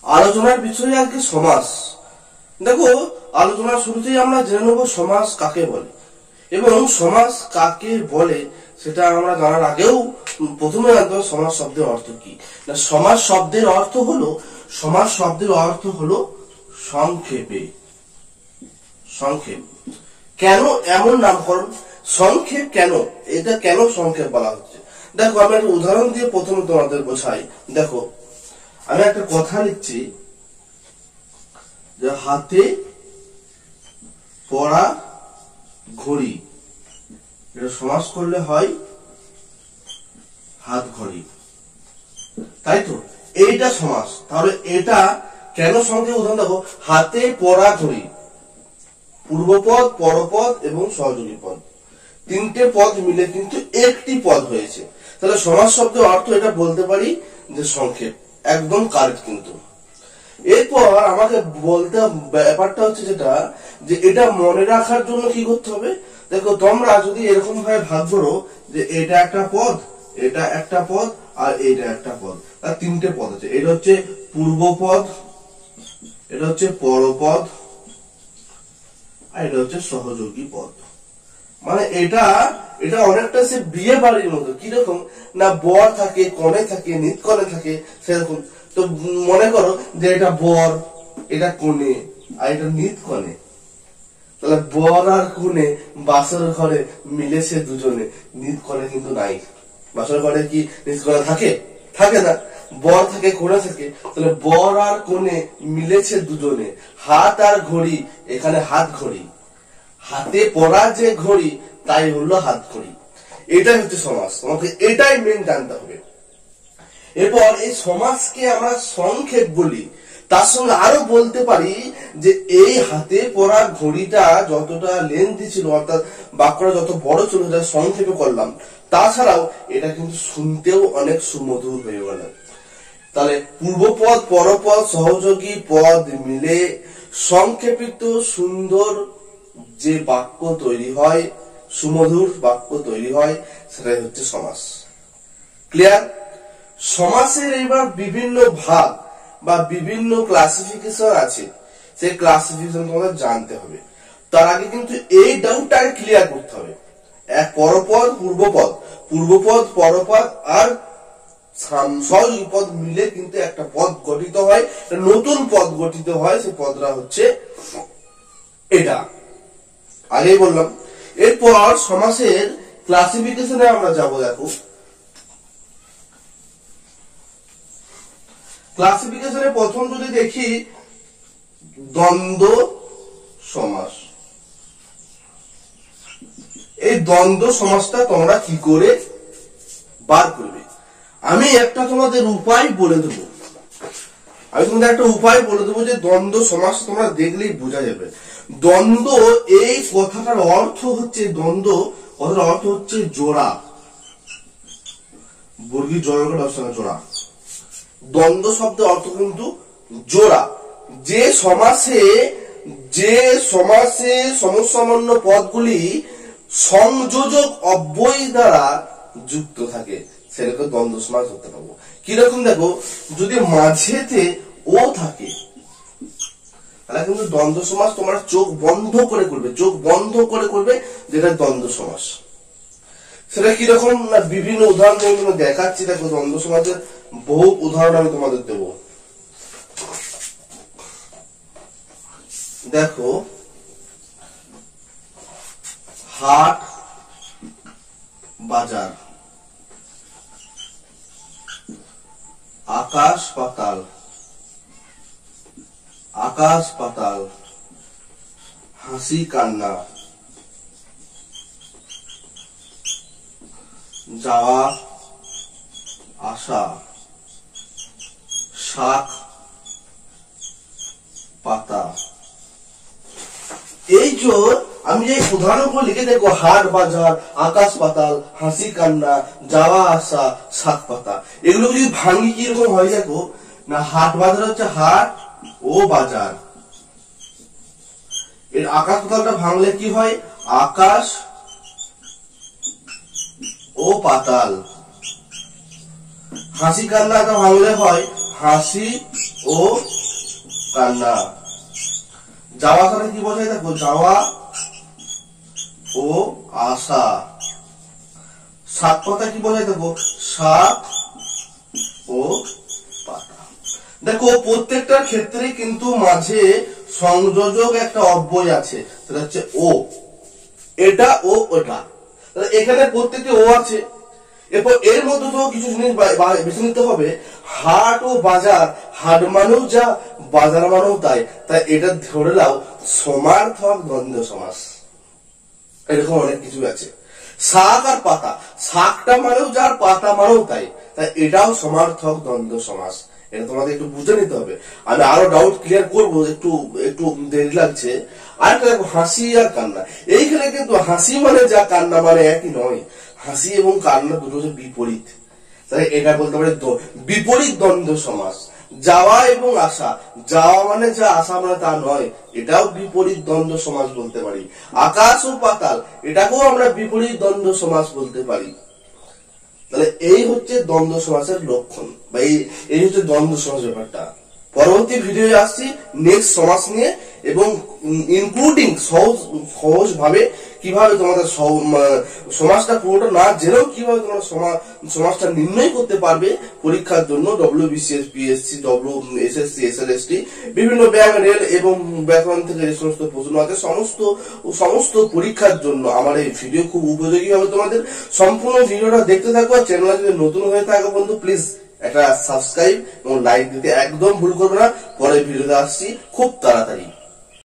আলোচনার বিষয় আজকে সমাস। দেখো, আলোচনার শুরুতেই আমরা জেনে নেব সমাস কাকে বলে এবং সমাস কাকে বলে সেটা আমরা জানার আগেও প্রথমে জানতে হবে সমাস শব্দের অর্থ কি। না, সমাস শব্দের অর্থ হলো সংক্ষেপে। সংক্ষেপ কেন এমন নামকরণ? সংক্ষেপ কেন, এটা কেন সংক্ষেপ বলা হচ্ছে? দেখো, আমি একটা উদাহরণ দিয়ে প্রথমে তোমাদের বোঝাই। দেখো, আমি একটা কথা লিখছি যে হাতে পড়া ঘড়ি, এটা সমাস করলে হয় হাত ঘড়ি, তাই তো? এইটা সমাস। তাহলে এটা কেন সংক্ষেপ? উদাহরণ দেখো, হাতে পড়া ঘড়ি, পূর্বপদ, পরপদ এবং সহযোগী পদ, তিনটে পদ মিলে কিন্তু একটি পদ হয়েছে। তাহলে সমাস শব্দের অর্থ এটা বলতে পারি যে সংক্ষেপ, একদম কারেক্ট। কিন্তু এরপর আমাকে বলতে ব্যাপারটা হচ্ছে যেটা, যে এটা মনে রাখার জন্য কি করতে হবে। দেখো, তোমরা যদি এরকম ভাবে ভাগ করো যে এটা একটা পদ, এটা একটা পদ আর এটা একটা পদ, আর তিনটে পদ আছে। এটা হচ্ছে পূর্বপদ, এটা হচ্ছে পরপদ আর এটা হচ্ছে সহযোগী পদ। মানে এটা অনেকটা সে বিয়ে বাড়ির মতো। কিরকম না, বর থাকে, কনে থাকে, নিত কনে থাকে, সেরকম। তো মনে করো যে এটা বর, এটা কনে আর এটা নিত কনে। তাহলে বর আর কনে বাসর ঘরে মিলেছে দুজনে, নিত কনে কিন্তু নাই। বাসর ঘরে কি নিত কনে থাকে? থাকে না। বর থাকে, কনে থাকে। তাহলে বর আর কনে মিলেছে দুজনে, হাত আর ঘড়ি, এখানে হাত ঘড়ি, হাতে পড়া যে ঘড়ি তাই হলো হাত ঘড়ি। এটাই হচ্ছে সমাস। তোমাকে এটাই মেন জানতে হবে। এরপর এই সমাসকে আমরা সংক্ষেপ বলি। তার সঙ্গে আরো বলতে পারি যে এই হাতে পড়া ঘড়িটা যতটা লেন্থি ছিল, অর্থাৎ বাক্যটা যত বড় ছিল, যা সংক্ষেপে করলাম, তাছাড়াও এটা কিন্তু শুনতেও অনেক সুমধুর হয়ে গেল। তাহলে পূর্বপদ, পরপদ, সহযোগী পদ মিলে সংক্ষেপিত সুন্দর যে বাক্য তৈরি হয়, সুমধুর বাক্য তৈরি হয়, সেটাই হচ্ছে সমাস। ক্লিয়ার? সমাসের এবার বিভিন্ন ভাগ বা বিভিন্ন ক্লাসিফিকেশন আছে, সেই ক্লাসিফিকেশন তোমাদের জানতে হবে। তার আগে কিন্তু এই ডাউটটাকে ক্লিয়ার করতে হবে। এক পরপদ, পূর্বপদ, পূর্বপদ, পরপদ আর সহযোগী পদ মিলে কিন্তু একটা পদ গঠিত হয়, নতুন পদ গঠিত হয়। সেই পদটা হচ্ছে এটা, আগেই বললাম। এরপর সমাসের ক্লাসিফিকেশনে আমরা যাব। দেখো, ক্লাসিফিকেশনে প্রথম যদি দেখি দ্বন্দ্ব সমাস। এই দ্বন্দ্ব সমাসটা তোমরা কি করে বার করবে? আমি একটা তোমাদের উপায় বলে দেবো। যে দ্বন্দ্ব সমাস তোমরা দেখলেই বোঝা যাবে। দ্বন্দ্ব, এই কথাটার অর্থ হচ্ছে, দ্বন্দ্ব কথাটার অর্থ হচ্ছে জোড়া, বর্গী জোড়া। দ্বন্দ্ব শব্দের অর্থ কিন্তু জোড়া। যে সমাসে সমসামান্য পদগুলি সংযোজক অব্যয় দ্বারা যুক্ত থাকে, সেটাকে দ্বন্দ্ব সমাস ধরতে পারবো। কিরকম? দেখো, যদি মাঝেতে ও থাকে তাহলে কিন্তু দ্বন্দ্ব সমাস তোমরা চোখ বন্ধ করে করবে, যেটা দ্বন্দ্ব সমাস। সেটা কিরকম না, বিভিন্ন উদাহরণ দেখাচ্ছি। দেখো, দ্বন্দ্ব সমাসের বহু উদাহরণ আমি তোমাদের দেব। দেখো, হাট বাজার, আকাশ পাতাল, হাসি কান্না, যাওয়া আসা, শাক পাতা। এই যে আমি যে উদাহরণগুলো লিখে দেখো, হাট বাজার, আকাশ পাতাল, হাসি কান্না, যাওয়া আসা, শাক পাতা, এগুলো যদি ভাঙি কিরকম হয় দেখো না। হাট বাজার হচ্ছে হাট ও বাজার, এর আকাশ পাতালটা ভাঙলে কি হয়? আকাশ ও পাতাল। হাসি কান্নাটা ভাঙলে হয় হাসি ও কান্না। যাওয়া আসাটা কি বোঝায় দেখো, যাওয়া ও আশা। শাক পাতা কি বোঝায় দেখো, শাক ও পাতা। দেখো প্রত্যেকটার ক্ষেত্রে কিন্তু মাঝে সংযোজক একটা অব্যয় আছে, সেটা হচ্ছে ও। এটা ও ওটা, এখানে প্রত্যেকটি ও আছে। এরপর এর মধ্যে তো কিছু জিনিস বেছে নিতে হবে। হাট ও বাজার, হাট মানেও যা, বাজার মানেও তাই, তাই এটা ধরে নাও সমার্থক দ্বন্দ্ব সমাস। এরকম অনেক কিছু আছে। শাক আর পাতা, শাকটা মানেও যা, পাতা মানেও তাই, তাই এটাও সমার্থক দ্বন্দ্ব সমাস। এটা তোমাদের একটু বুঝে নিতে হবে। আমি আরো ডাউট ক্লিয়ার করবো, একটু একটু দেরি লাগছে। আরেকটা দেখো, হাসি আর কান্না। এইখানে কিন্তু হাসি মানে যা, কান্না মানে একই নয়। হাসি এবং কান্না দুটো হচ্ছে বিপরীত, তাই এটা বলতে পারে বিপরীত দ্বন্দ্ব সমাস। যাওয়া এবং আসা, যাওয়া মানে যা, আসা মানে তা নয়, এটাও বিপরীত দ্বন্দ্ব সমাস বলতে পারি। আকাশ ও পাতাল, এটাকেও আমরা বিপরীত দ্বন্দ্ব সমাস বলতে পারি। তাহলে এই হচ্ছে দ্বন্দ্ব সমাসের লক্ষণ, বা এই হচ্ছে দ্বন্দ্ব সমাস ব্যাপারটা। পরবর্তী ভিডিও আসছি নেক্সট সমাস নিয়ে, এবং ইনক্লুডিং সহজ ভাবে কিভাবে তোমাদের সমাজটা পুরোটা না জেনেও কিভাবে তোমরা সমাজটা নির্ণয় করতে পারবে পরীক্ষার জন্য। WBCS, PSC, SSC, SLST, বিভিন্ন ব্যাংক, রেল এবং ব্যাকরণ থেকে যে সমস্ত প্রশ্ন আছে, সমস্ত পরীক্ষার জন্য আমার এই ভিডিও খুব উপযোগী হবে তোমাদের। সম্পূর্ণ ভিডিওটা দেখতে থাকো। আর চ্যানেল যদি নতুন হয়ে থাকো বন্ধু, প্লিজ একটা সাবস্ক্রাইব এবং লাইক দিতে একদম ভুল করবে না। পরে ভিডিওতে আসছি খুব তাড়াতাড়ি।